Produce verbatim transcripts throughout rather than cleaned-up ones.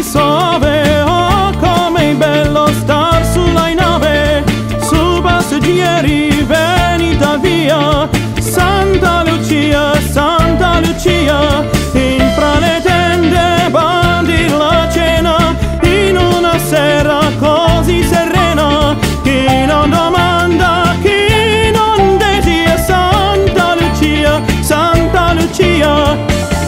sove, oh come è bello star sulla nave, su passeggeri venita via, Santa Lucia, Santa Lucia, in fra le tende bandi la cena, in una sera così serena, chi non domanda, chi non desia, Santa Lucia, Santa Lucia.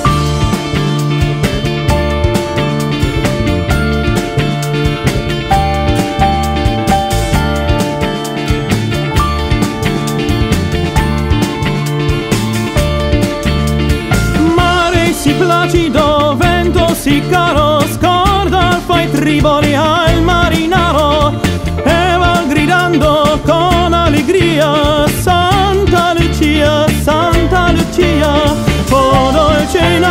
Si placido, vento si caro, scorda fai triboli al marinaro, e va gridando con allegria, Santa Lucia, Santa Lucia, oh dolce